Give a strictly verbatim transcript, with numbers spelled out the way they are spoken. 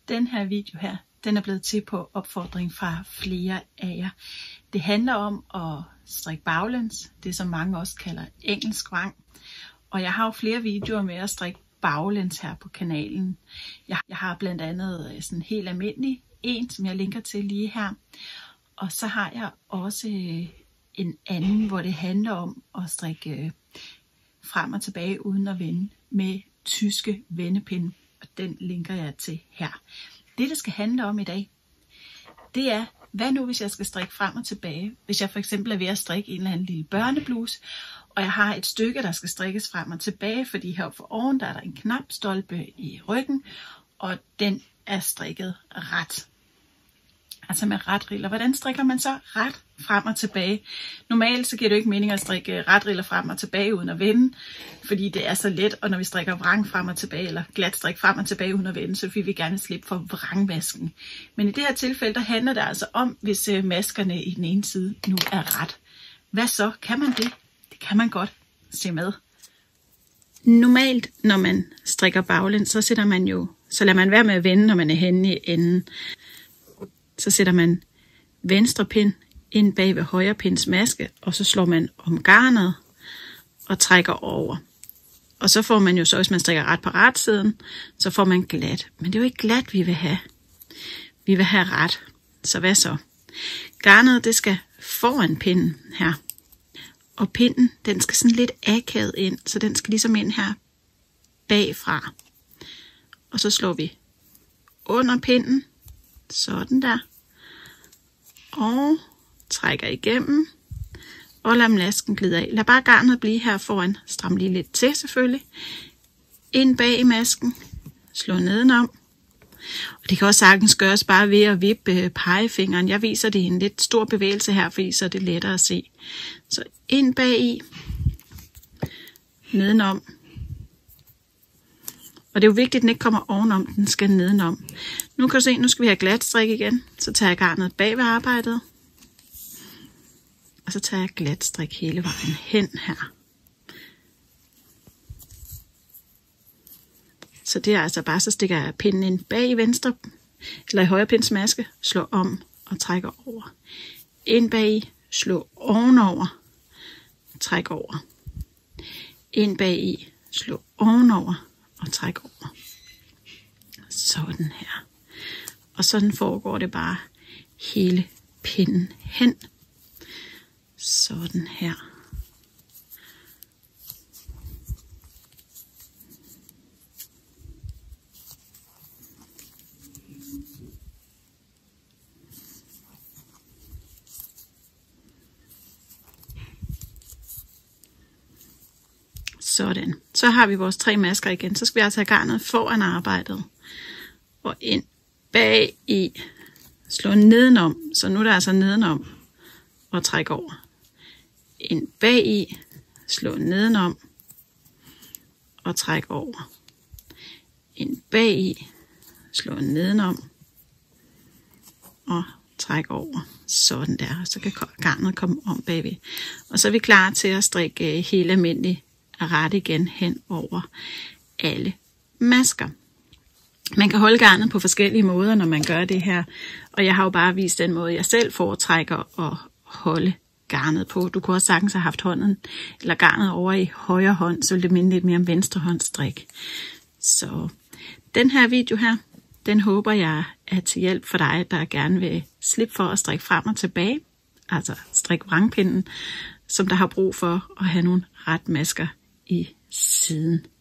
Den her video her, den er blevet til på opfordring fra flere af jer. Det handler om at strikke baglæns, det som mange også kalder engelsk vrang. Og jeg har jo flere videoer med at strikke baglæns her på kanalen. Jeg har blandt andet sådan helt almindelig en, som jeg linker til lige her. Og så har jeg også en anden, hvor det handler om at strikke frem og tilbage uden at vende med tyske vendepinde. Og den linker jeg til her. Det, det skal handle om i dag, det er, hvad nu hvis jeg skal strikke frem og tilbage? Hvis jeg for eksempel er ved at strikke en eller anden lille børnebluse, og jeg har et stykke, der skal strikkes frem og tilbage, fordi heroppe for oven, der er der en knapstolpe i ryggen, og den er strikket ret. Altså med retriller. Hvordan strikker man så ret frem og tilbage? Normalt så giver det jo ikke mening at strikke retriller frem og tilbage uden at vende, fordi det er så let, og når vi strikker vrang frem og tilbage, eller glat strik frem og tilbage uden at vende, så vil vi gerne slippe for vrangmasken. Men i det her tilfælde, der handler det altså om, hvis maskerne i den ene side nu er ret. Hvad så? Kan man det? Det kan man godt. Se med. Normalt, når man strikker baglæns, så sætter man jo, så lader man være med at vende, når man er henne i enden. Så sætter man venstre pind ind bag ved højre pinds maske, og så slår man om garnet og trækker over. Og så får man jo så, hvis man strikker ret på retsiden, så får man glat. Men det er jo ikke glat, vi vil have. Vi vil have ret. Så hvad så? Garnet, det skal foran pinden her. Og pinden, den skal sådan lidt akavet ind, så den skal ligesom ind her bagfra. Og så slår vi under pinden. Sådan der. Og trækker igennem. Og lad masken glide af. Lad bare garnet blive her foran. Stram lige lidt til selvfølgelig. Ind bag i masken. Slå nedenom. Og det kan også sagtens gøres bare ved at vippe pegefingeren. Jeg viser det i en lidt stor bevægelse her, fordi så er det lettere at se. Så ind bag i. Nedenom. Og det er jo vigtigt, at den ikke kommer ovenom, den skal nedenom. Nu kan du se, nu skal vi have glat strik igen. Så tager jeg garnet bag ved arbejdet. Og så tager jeg glat strik hele vejen hen her. Så det er altså bare, så stikker jeg pinden ind bag i venstre, eller i højre pinds maske, slår om og trækker over. Ind bag i, slå ovenover, træk over. Ind bag i, slå ovenover og træk over. Sådan her. Og sådan foregår det bare hele pinden hen. Sådan her. Sådan. Så har vi vores tre masker igen. Så skal vi altså have garnet foran arbejdet. Og ind bag i. Slå nedenom. Så nu er der altså nedenom. Og træk over. Ind bag i. Slå nedenom. Og træk over. Ind bag i. Slå nedenom. Og træk over. Sådan der. Så kan garnet komme om bagved. Og så er vi klar til at strikke helt almindelig ret igen hen over alle masker. Man kan holde garnet på forskellige måder, når man gør det her. Og jeg har jo bare vist den måde, jeg selv foretrækker at holde garnet på. Du kunne også sagtens have haft hånden eller garnet over i højre hånd, så vil det minde lidt mere om venstre håndstrik. Så den her video her, den håber jeg er til hjælp for dig, der gerne vil slippe for at strikke frem og tilbage. Altså strikke vrangpinden, som der har brug for at have nogle ret masker i siden.